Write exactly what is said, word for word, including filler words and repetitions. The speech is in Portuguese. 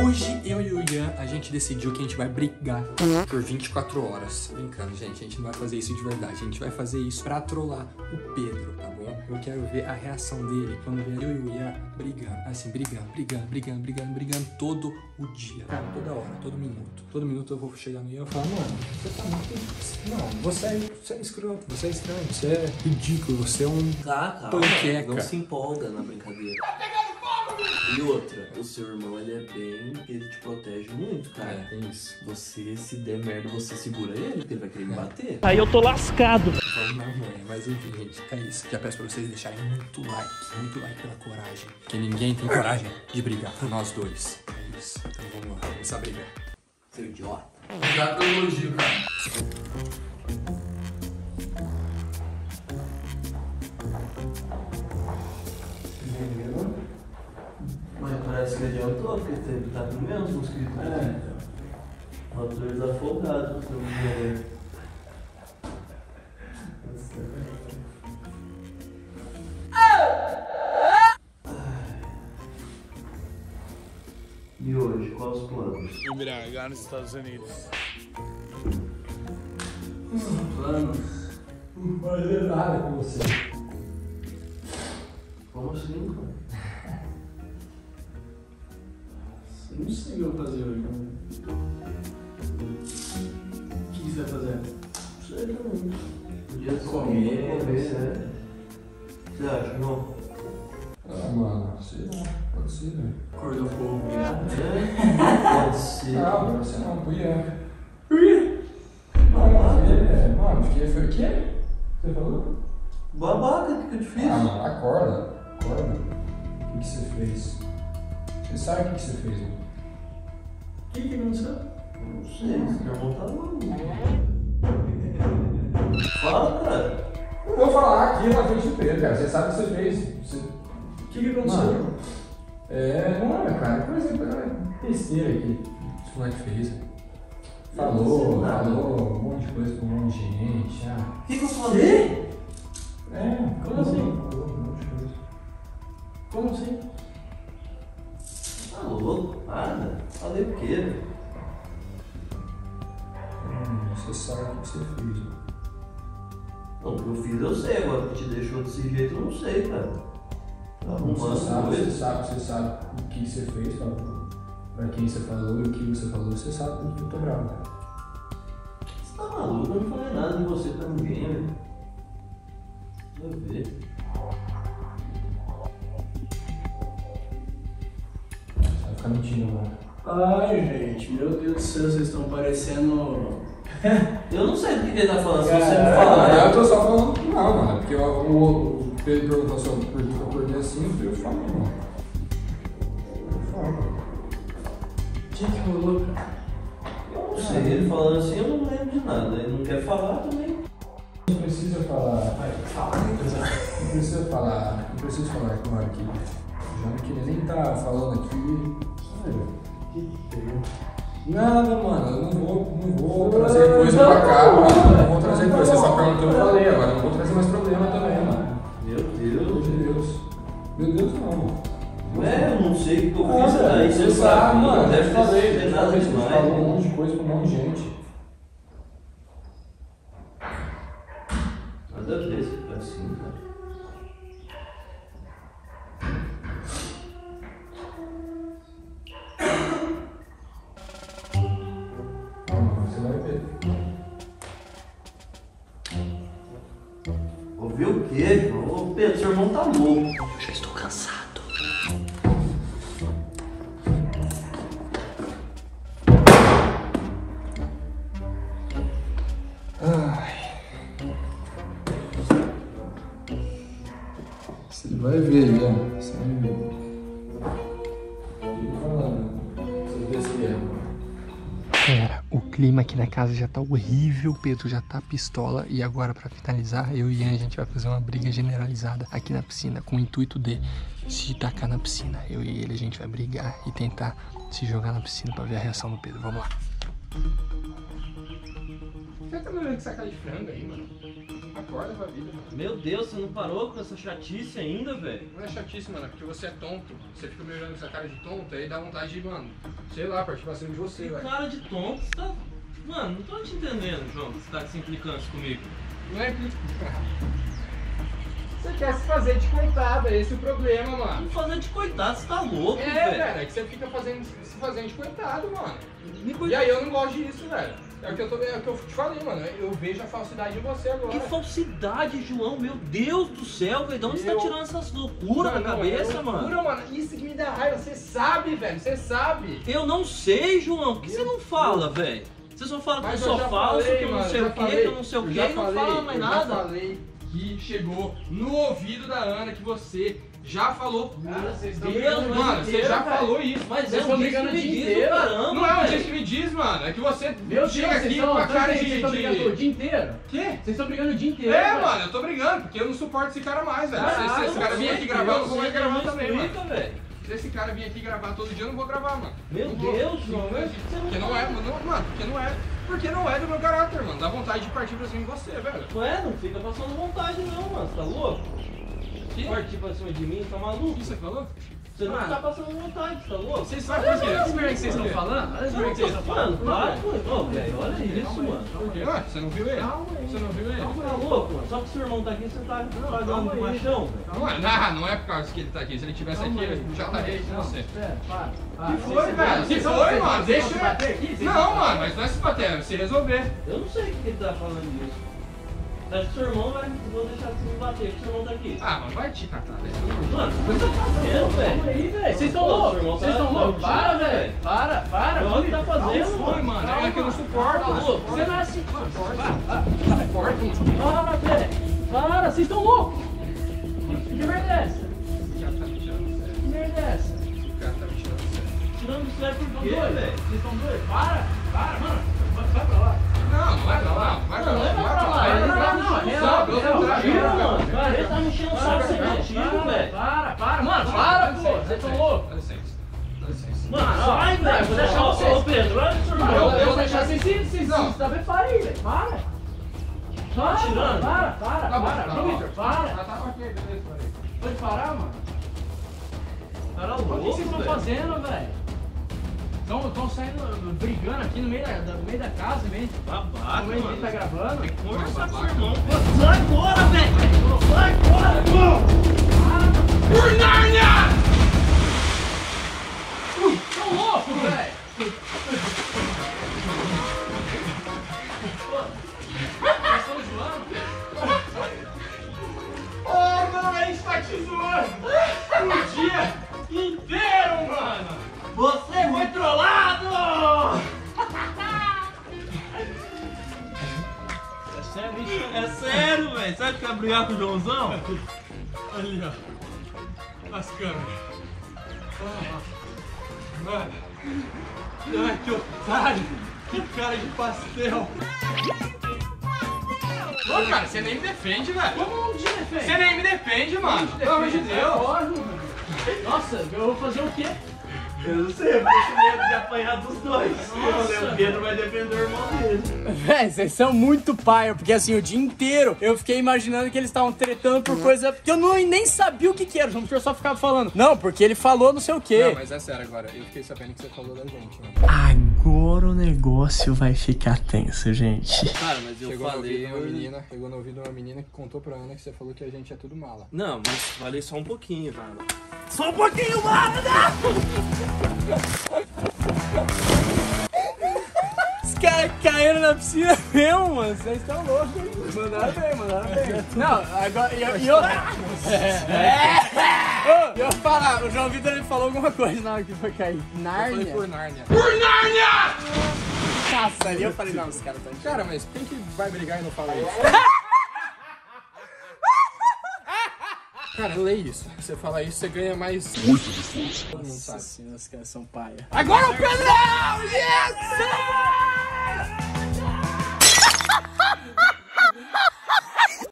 Hoje, eu e o Ian, a gente decidiu que a gente vai brigar por vinte e quatro horas. Brincando, gente, a gente não vai fazer isso de verdade. A gente vai fazer isso pra trollar o Pedro, tá bom? Eu quero ver a reação dele quando ver eu e o Ian brigando. Assim, brigando, brigando, brigando, brigando, brigando todo o dia. Cara, toda hora, todo minuto. Todo minuto eu vou chegar no Ian e falar, mano, você tá muito... Não, você é, você é escroto, você é estranho, você é ridículo, você é um Tá, calma, panqueca. não se empolga na brincadeira. E outra, o seu irmão, ele é bem, ele te protege muito, cara. É, é isso. Você, se der merda, você segura ele, porque ele vai querer me bater. Aí eu tô lascado. Vamos na manhã, mas enfim, gente, é isso. Já peço pra vocês deixarem muito like, muito like pela coragem. Porque ninguém tem coragem de brigar por nós dois. É isso. Então vamos lá, começar a brigar. Seu idiota. Obrigado pelo elogio, cara. Mas parece que adiantou, porque teve tá com menos mosquito. É. Fatores afogados, seu dinheiro. E hoje, quais os planos? Embriagar nos Estados Unidos. Planos? Não vai fazer nada com você. Como assim, cara? Eu não sei o que eu vou fazer hoje. O que você vai fazer? Não sei também. Podia Comer, comer, né? Você acha, não? Ah, mano, sei lá, pode ser, velho. Acordou fogo virado? É, pode ser. Não, pra você não, pro Ian. Por quê? Mano, porque, mano, porque foi o quê? Você falou? Babaca, o que eu te fiz? Ah, mano, acorda, acorda. O que, que você fez? Você sabe o que, que você fez, mano? O que que aconteceu? Não sei, seu irmão tá maluco. Fala, cara. Eu vou falar aqui na frente do Pedro, cara. Você sabe o que você fez. Você... O que que aconteceu? Mano, é, não é, cara. Coisa é besteira aqui. Esse moleque fez. Falou, falou um monte de coisa com um monte de gente. Ah. O que que eu falei? É, Como assim? Falou um monte de coisa. Como assim? Tá louco? Nada. Falei o quê, velho? Hum, você sabe o que você fez, mano. Não, o que eu fiz eu sei, agora o que te deixou desse jeito eu não sei, cara. Tá arrumando Você sabe, coisa. você sabe, você sabe o que você fez, pra, pra quem você falou e o que você falou, você sabe por que eu tô bravo, cara. Você tá maluco? Eu não falei nada de você pra ninguém, velho. Vai ver. Você vai ficar mentindo agora. Ai, gente, meu Deus do céu, vocês estão parecendo... Eu não sei do que ele tá falando, se você me Ah, falar. eu tô só falando que não, mano. Porque o, o, o Pedro perguntou se eu por que eu acordei assim, eu falei, mano. Eu falo. O que que rolou, cara? Eu não sei, ele falando assim eu não lembro de nada. Ele não quer falar também. Não precisa falar. Vai, fala, coisa. Não precisa falar. Não precisa falar com ela aqui. Já não queria nem estar falando aqui. Que pena. Nada, mano. Eu não vou, não vou trazer coisa pra cá, mano. Não vou trazer coisa. Você só perguntou, eu falei. Agora não vou trazer mais problema também, mano. Meu Pelo amor Deus. de Deus. Meu Deus, não, mano. É, eu não sei o que eu Ah, fiz aí. você sabe, mano. Não deve eu falei, ter eu nada falei, você demais. falou um monte de coisa com um monte de gente. Nada a ver, você fica assim, cara. Você vai ver. Ouviu o quê, João? Ô, Pedro, seu irmão tá louco. Eu já estou cansado. Ai. Você vai ver, Ian. Você vai ver. Fico falando. Você vê se é. Galera, o clima aqui na casa já tá horrível, o Pedro já tá pistola e agora pra finalizar, eu e Ian a gente vai fazer uma briga generalizada aqui na piscina com o intuito de se tacar na piscina. Eu e ele a gente vai brigar e tentar se jogar na piscina pra ver a reação do Pedro. Vamos lá. Já tá me olhando com essa cara de frango aí, mano. acorda pra vida, mano. Meu Deus, você não parou com essa chatice ainda, velho? Não é chatice, mano, é porque você é tonto. Você fica me olhando com essa cara de tonto, aí dá vontade de, mano, sei lá, partir pra cima de você, Que velho. cara de tonto, você tá... Mano, não tô te entendendo, João, que você tá se implicando comigo. Não é Você quer se fazer de coitado, é esse o problema, mano. Não fazendo de coitado, você tá louco, É, velho. velho, é que você fica fazendo, se fazendo de coitado, mano. Me E coitado. aí eu não gosto disso, velho. É o que eu, tô, é o que eu te falei, mano. Eu vejo a falsidade em você agora. Que falsidade, João, meu Deus do céu, velho. De onde você Eu- tá tirando essas loucuras da Não, cabeça, é mano? loucura, mano? Isso que me dá raiva, você sabe, velho, você sabe. Eu não sei, João. Por que você não fala, velho? Você só fala que eu Mas sou já falso, falei, que eu não mano, sei já o quê, falei, que eu não sei o eu quê, já e não falei, fala mais eu nada. Já falei que chegou no ouvido da Ana que você já falou. Cara, vocês estão Deus, brigando o dia Mano, você inteiro, já velho. falou isso. Mas Vocês é estão um disco brigando que o me dia diz, inteiro. caramba, Não é um velho. dia que me diz, mano. É que você Meu Deus, chega vocês aqui estão, com a cara vocês de... estão brigando o de... dia inteiro. Quê? Vocês estão brigando o dia inteiro. É, velho. mano, eu tô brigando, porque eu não suporto esse cara mais, velho. Se- se Caralho, esse cara vir aqui eu gravar, eu não vou sei mais que gravar não também, mano. explica, velho. Se esse cara vir aqui gravar todo dia, eu não vou gravar, mano. Meu Não vou. Deus, João, Porque você Porque não é, mano, não- mano, porque não é. Porque não é do meu caráter, mano. Dá vontade de partir pra cima de você, velho. Ué, não fica passando vontade não, mano. Você tá louco? Que? Partir pra cima de mim, tá maluco? O que você falou? Você não Mano. tá passando vontade, você tá louco? Vocês sabem por quê? Olha as merda que vocês estão falando. Olha as merda que vocês estão Mano, falando. para com isso. Ô, velho, olha isso, mano. Por quê? Ué, você não viu ele? Você não viu ele? Você tá louco, mano? Só que seu irmão tá aqui, você tá pagando calma de aí. machão, velho. Não é, não, não é por causa que ele tá aqui. Se ele tivesse aqui, eu já estaria aí com você. Pera, para. para. Que foi, Vocês- velho? vocês Que vão- foi, vocês mano? vão Deixa se eu- bater aqui? Vocês Não, vão- mano, mas não é se bater, é se resolver. Eu não sei o que que ele tá falando disso. Acho que seu irmão vai... Vou deixar de se bater, porque seu irmão tá aqui. Ah, mano, vai te catar, velho. Mano, o que você tá fazendo, Calma velho? aí, velho. Vocês estão Pô, seu loucos? irmão Vocês tá- estão tá loucos? Para, mentindo, velho. velho. Para, para. Olha o que tá fazendo, Foi, mano. mano, é que eu não suporto. Tá mano. louco? Você não é assim. Não suporto, mano. Para, velho. Para, vocês estão loucos. Que merda é essa? O cara tá me tirando sério. Que merda é essa? O cara tá me tirando sério. Tirando isso aí por Estão quê, doidos? velho? Vocês estão doidos? Para, para, mano. Vai, vai pra lá. Não, não vai pra lá, vai pra lá, vai pra lá. Vai Vai pra lá, pra não. lá, Real, não, real, pelo contrário, Tira, não, mano. velho. Cara, ele tá me enchendo o saco sem motivo, velho. Para, para, mano. Para, pô. Vocês estão loucos. Dá licença, dá licença. Mano, sai, velho. Vou deixar Ó, você. ó, Ô, Pedro, olha o seu Eu, irmão. eu vou deixar vocês se se Não. se saber para aí, velho. Para. Para, tirando? mano. Para, para, Tá bom, para. tá Ô, bom. Victor, para. Tá, tá, ok, beleza, parei. Pode parar, mano. Cara O que louco, vocês estão velho. fazendo, velho? Estão saindo brigando aqui no meio da, da- no meio da casa, no meio, Babaca, no meio de quem tá mano. gravando. Tem que conversar com o seu irmão. Sai fora, velho. Sai fora, irmão. Por Nárnia! Tão louco, velho! Vocês estão zoando? Oh, não, a gente tá te zoando! O dia inteiro, mano! Você foi trollado! É sério isso? É sério, velho. Sabe que quer brigar com o Joãozão? Ali, ó. As câmeras. Ah, mano. Ai, que otário. Que cara de pastel. Ô, cara, você nem me defende, velho. Como não te defende? Você nem me defende, mano. Pelo amor de Deus. Lógico. Nossa, eu vou fazer o quê? Eu não sei, eu fico com medo de apanhar dos dois. O Pedro vai defender o irmão dele. Véi, vocês são muito paia, porque assim, o dia inteiro eu fiquei imaginando que eles estavam tretando por coisa que eu não, nem sabia o que que era, o professor só ficava falando. Não, porque ele falou não sei o quê. Não, mas é sério agora. Eu fiquei sabendo que você falou da gente, mano. Agora o negócio vai ficar tenso, gente. Cara, mas eu Chegou no falei... ouvido de uma menina, chegou no ouvido de uma menina que contou pra Ana que você falou que a gente é tudo mala. Não, mas falei só um pouquinho, cara. Só um pouquinho, mano! Os caras caíram na piscina mesmo, mano. Vocês estão loucos, hein? Mandaram bem, mandaram bem. Não, agora. E eu. E eu, Ô, e eu falar, o João Vitor ele falou alguma coisa na hora que foi cair. Eu falei Nárnia. por Nárnia. Por Nárnia! Nossa, ali eu falei, não, os caras estão. Cara, mas quem que vai brigar e não fala isso? Cara, lê isso. Você fala isso, você ganha mais... Muito de força. Todo mundo Nossa sabe. senhora, os caras são paia. Agora o Pedrão! Yes!